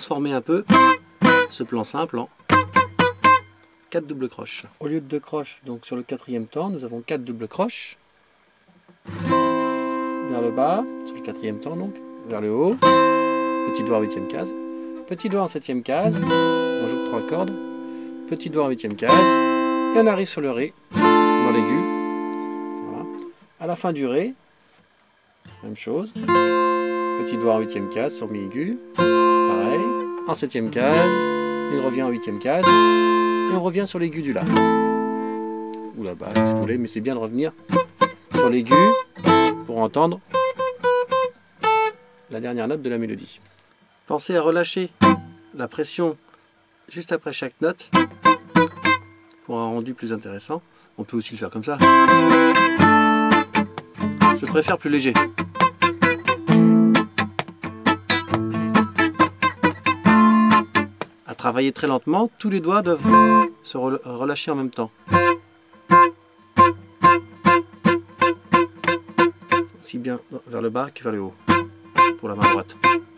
transformer un peu ce plan simple en 4 doubles croches. Au lieu de 2 croches, donc sur le 4e temps, nous avons 4 doubles croches. Vers le bas, sur le 4e temps donc, vers le haut, petit doigt en 8e case, petit doigt en 7e case, on joue 3 cordes, petit doigt en 8e case, et on arrive sur le Ré, dans l'aigu. Voilà. À la fin du Ré, même chose, petit doigt en 8e case sur mi aigu, pareil, en 7e case, il revient en 8e case, et on revient sur l'aigu du La. Ou la basse si vous voulez, mais c'est bien de revenir sur l'aigu pour entendre la dernière note de la mélodie. Pensez à relâcher la pression juste après chaque note pour un rendu plus intéressant. On peut aussi le faire comme ça. Je préfère plus léger. À travailler très lentement, tous les doigts doivent se relâcher en même temps. Aussi bien vers le bas que vers le haut, pour la main droite.